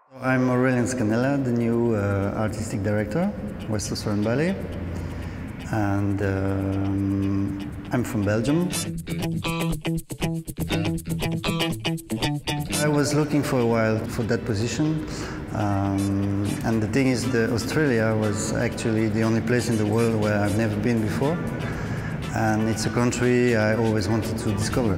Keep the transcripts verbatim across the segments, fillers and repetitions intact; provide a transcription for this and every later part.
I'm Aurélien Scanella, the new uh, artistic director, West Australian Ballet, and um, I'm from Belgium. I was looking for a while for that position, um, and the thing is that Australia was actually the only place in the world where I've never been before, and it's a country I always wanted to discover.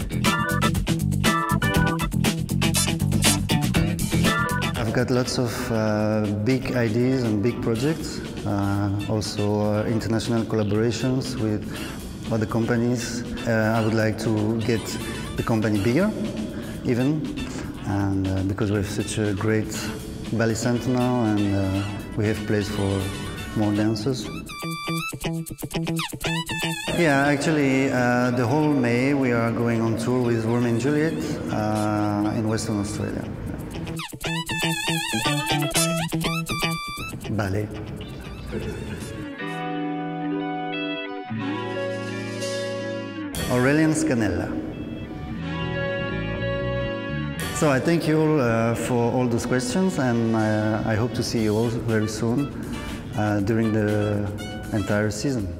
I've got lots of uh, big ideas and big projects, uh, also uh, international collaborations with other companies. Uh, I would like to get the company bigger, even, and uh, because we have such a great ballet center now, and uh, we have place for more dancers. Yeah, actually, uh, the whole May we are going on tour with Romeo and Juliet uh, in Western Australia. Ballet. Aurélien Scanella. So I thank you all uh, for all those questions, and uh, I hope to see you all very soon uh, during the entire season.